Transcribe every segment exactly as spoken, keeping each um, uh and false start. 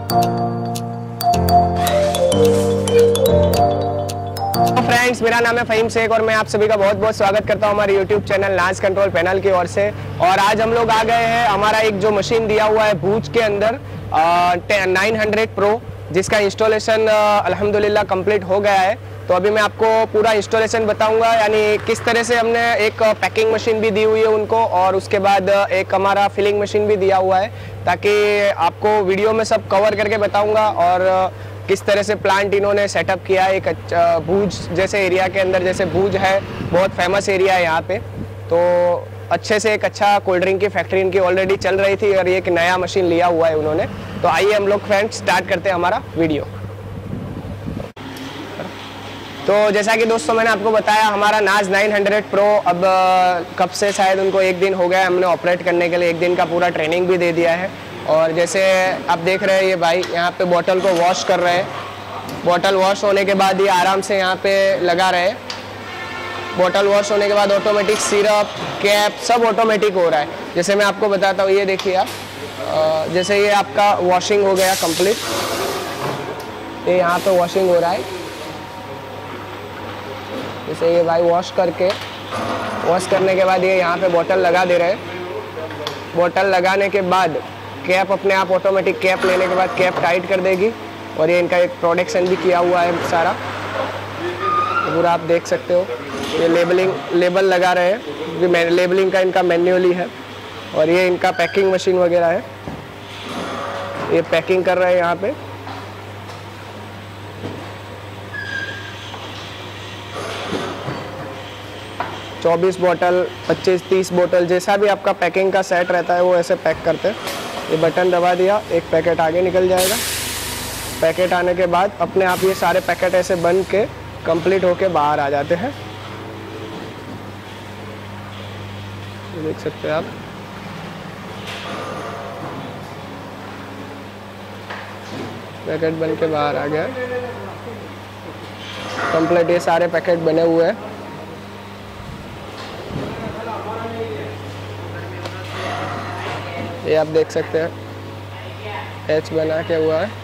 Friends, मेरा नाम है फ़हीम शेख और मैं आप सभी का बहुत बहुत स्वागत करता हूं हमारे YouTube channel Naaz control panel की ओर से। और आज हम लोग आ गए हैं, हमारा एक जो मशीन दिया हुआ है भूज के अंदर नाइन हंड्रेड प्रो, जिसका इंस्टॉलेशन अल्हम्दुलिल्लाह कंप्लीट हो गया है। तो अभी मैं आपको पूरा इंस्टॉलेशन बताऊंगा, यानी किस तरह से हमने एक पैकिंग मशीन भी दी हुई है उनको, और उसके बाद एक हमारा फिलिंग मशीन भी दिया हुआ है, ताकि आपको वीडियो में सब कवर करके बताऊंगा। और किस तरह से प्लांट इन्होंने सेटअप किया है एक अच्छा भूज जैसे एरिया के अंदर, जैसे भूज है बहुत फेमस एरिया है यहाँ पे, तो अच्छे से एक अच्छा कोल्ड ड्रिंक की फैक्ट्री इनकी ऑलरेडी चल रही थी और ये एक नया मशीन लिया हुआ है उन्होंने। तो आइए हम लोग फ्रेंड्स स्टार्ट करते हैं हमारा वीडियो। तो जैसा कि दोस्तों मैंने आपको बताया, हमारा नाज नाइन हंड्रेड प्रो अब कब से शायद उनको एक दिन हो गया, हमने ऑपरेट करने के लिए एक दिन का पूरा ट्रेनिंग भी दे दिया है। और जैसे आप देख रहे हैं ये भाई यहाँ पे बोतल को वॉश कर रहे हैं। बोतल वॉश होने के बाद ये आराम से यहाँ पे लगा रहे हैं। बोतल वॉश होने के बाद ऑटोमेटिक सिरप कैप सब ऑटोमेटिक हो रहा है। जैसे मैं आपको बताता हूँ, ये देखिए आप, जैसे ये आपका वॉशिंग हो गया कंप्लीट, ये यहाँ पे वॉशिंग हो रहा है। जैसे ये भाई वॉश करके वॉश करने के बाद ये यहाँ पे बोतल लगा दे रहे हैं। बोतल लगाने के बाद कैप अपने आप ऑटोमेटिक कैप लेने के बाद कैप टाइट कर देगी। और ये इनका एक प्रोडक्शन भी किया हुआ है सारा, पूरा आप देख सकते हो। ये लेबलिंग लेबल लगा रहे हैं, ये लेबलिंग का इनका मैन्युअली है। और ये इनका पैकिंग मशीन वगैरह है, ये पैकिंग कर रहे हैं यहाँ पे। चौबीस बोतल, पच्चीस तीस बोतल, जैसा भी आपका पैकिंग का सेट रहता है वो ऐसे पैक करते हैं। ये बटन दबा दिया, एक पैकेट आगे निकल जाएगा। पैकेट आने के बाद अपने आप ये सारे पैकेट ऐसे बन के कंप्लीट होके बाहर आ जाते हैं। ये देख सकते हैं आप, पैकेट बन के बाहर आ गया कंप्लीट। ये सारे पैकेट बने हुए हैं। ये आप देख सकते हैं, एच बना के हुआ है।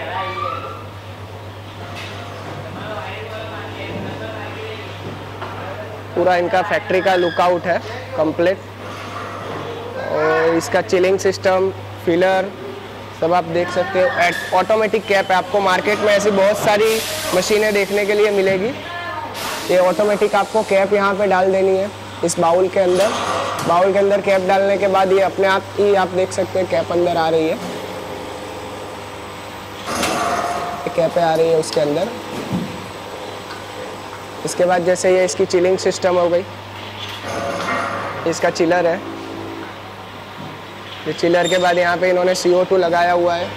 पूरा इनका फैक्ट्री का लुकआउट है कंप्लीट। और इसका चिलिंग सिस्टम, फिलर सब आप देख सकते हो। ऑटोमेटिक कैप है, आपको मार्केट में ऐसी बहुत सारी मशीनें देखने के लिए मिलेगी। ये ऑटोमेटिक आपको कैप यहाँ पे डाल देनी है इस बाउल के अंदर। बाउल के अंदर कैप डालने के बाद ये अपने आप ही आप देख सकते हैं कैप अंदर आ रही है, कैप आ रही है उसके अंदर। इसके बाद जैसे ये इसकी चिलिंग सिस्टम हो गई, इसका चिलर है। ये चिलर के बाद यहाँ पे इन्होंने सी ओ टू लगाया हुआ है।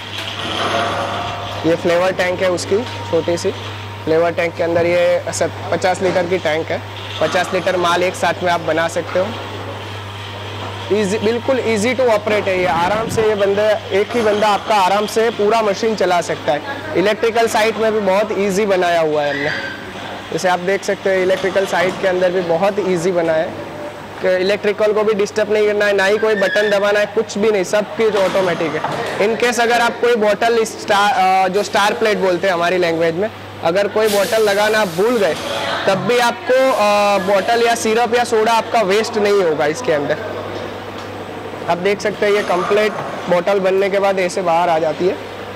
ये फ्लेवर टैंक है उसकी छोटी सी फ्लेवर टैंक के अंदर, ये पचास लीटर की टैंक है। पचास लीटर माल एक साथ में आप बना सकते हो। इजी, बिल्कुल इजी टू ऑपरेट है ये। आराम से ये बंदा, एक ही बंदा आपका आराम से पूरा मशीन चला सकता है। इलेक्ट्रिकल साइड में भी बहुत इजी बनाया हुआ है हमने। जैसे आप देख सकते हैं इलेक्ट्रिकल साइड के अंदर भी बहुत इजी बना है कि इलेक्ट्रिकल को भी डिस्टर्ब नहीं करना है, ना ही कोई बटन दबाना है, कुछ भी नहीं, सब कुछ ऑटोमेटिक है। इनकेस अगर आप कोई बॉटल स्टार, जो स्टार प्लेट बोलते हैं हमारी लैंग्वेज में, अगर कोई बॉटल लगाना आप भूल गए, तब भी आपको बॉटल या सिरप या सोडा आपका वेस्ट नहीं होगा इसके अंदर। आप देख सकते हैं ये कंप्लीट बोतल बनने के बाद ऐसे बाहर आ जाती है।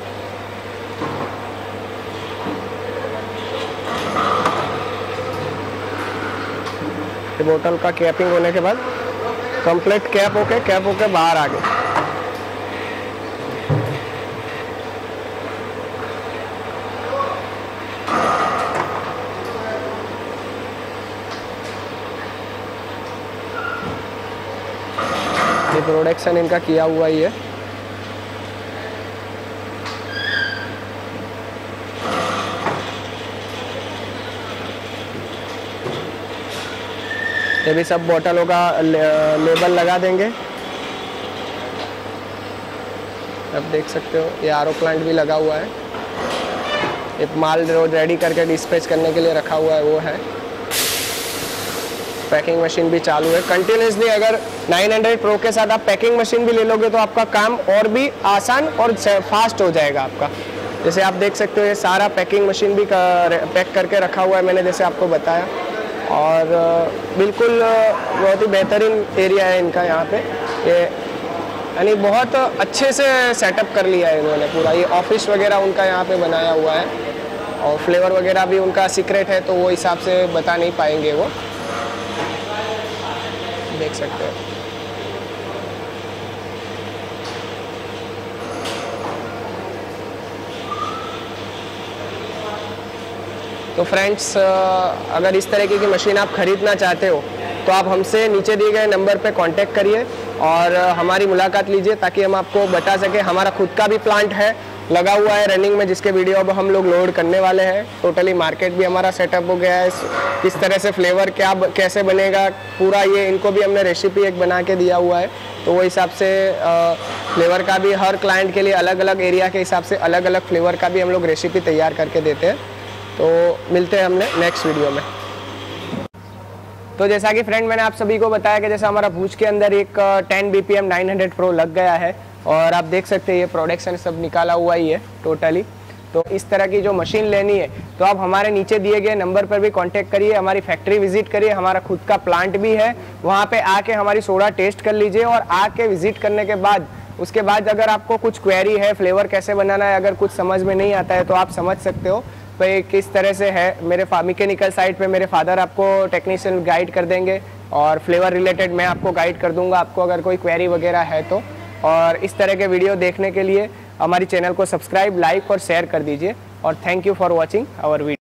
ये बोतल का कैपिंग होने के बाद कंप्लीट कैप होके कैप होके बाहर आ गई। ये प्रोडक्शन इनका किया हुआ ही है। ये भी सब बोतलों का लेबल लगा देंगे। आप देख सकते हो ये आर ओ प्लांट भी लगा हुआ है। एक माल रोज रेडी करके डिस्पैच करने के लिए रखा हुआ है वो है। पैकिंग मशीन भी चालू है कंटिन्यूसली। अगर नाइन हंड्रेड प्रो के साथ आप पैकिंग मशीन भी ले लोगे तो आपका काम और भी आसान और फास्ट हो जाएगा आपका। जैसे आप देख सकते हो ये सारा पैकिंग मशीन भी कर, पैक करके रखा हुआ है मैंने, जैसे आपको बताया। और बिल्कुल बहुत ही बेहतरीन एरिया है इनका यहाँ पे, ये यानी बहुत अच्छे से सेटअप कर लिया है इन्होंने पूरा। ये ऑफिस वगैरह उनका यहाँ पे बनाया हुआ है, और फ्लेवर वगैरह भी उनका सीक्रेट है तो वो हिसाब से बता नहीं पाएंगे वो, देख सकते हैं। तो फ्रेंड्स, अगर इस तरीके की मशीन आप ख़रीदना चाहते हो तो आप हमसे नीचे दिए गए नंबर पे कांटेक्ट करिए और हमारी मुलाकात लीजिए, ताकि हम आपको बता सकें। हमारा खुद का भी प्लांट है, लगा हुआ है रनिंग में, जिसके वीडियो अब हम लोग लोड करने वाले हैं। टोटली मार्केट भी हमारा सेटअप हो गया है, किस तरह से फ्लेवर क्या कैसे बनेगा पूरा, ये इनको भी हमने रेसिपी एक बना के दिया हुआ है। तो वो हिसाब से फ्लेवर का भी हर क्लाइंट के लिए अलग अलग एरिया के हिसाब से अलग अलग फ्लेवर का भी हम लोग रेसिपी तैयार करके देते हैं। तो मिलते हैं हमने नेक्स्ट वीडियो में। तो जैसा कि फ्रेंड मैंने आप सभी को बताया कि जैसा हमारा भूज के अंदर एक ten B P M nine hundred pro लग गया है, और आप देख सकते हैं ये प्रोडक्शन सब निकाला हुआ ही है टोटली। तो इस तरह की जो मशीन लेनी है तो आप हमारे नीचे दिए गए नंबर पर भी कांटेक्ट करिए, हमारी फैक्ट्री विजिट करिए, हमारा खुद का प्लांट भी है, वहाँ पे आके हमारी सोडा टेस्ट कर लीजिए। और आके विजिट करने के बाद उसके बाद अगर आपको कुछ क्वेरी है, फ्लेवर कैसे बनाना है, अगर कुछ समझ में नहीं आता है तो आप समझ सकते हो भाई किस तरह से है। मेरे मैकेनिकल साइड पे मेरे फादर आपको टेक्नीशियन गाइड कर देंगे, और फ्लेवर रिलेटेड मैं आपको गाइड कर दूंगा आपको अगर कोई क्वेरी वगैरह है तो। और इस तरह के वीडियो देखने के लिए हमारी चैनल को सब्सक्राइब, लाइक और शेयर कर दीजिए। और thank you for watching our video.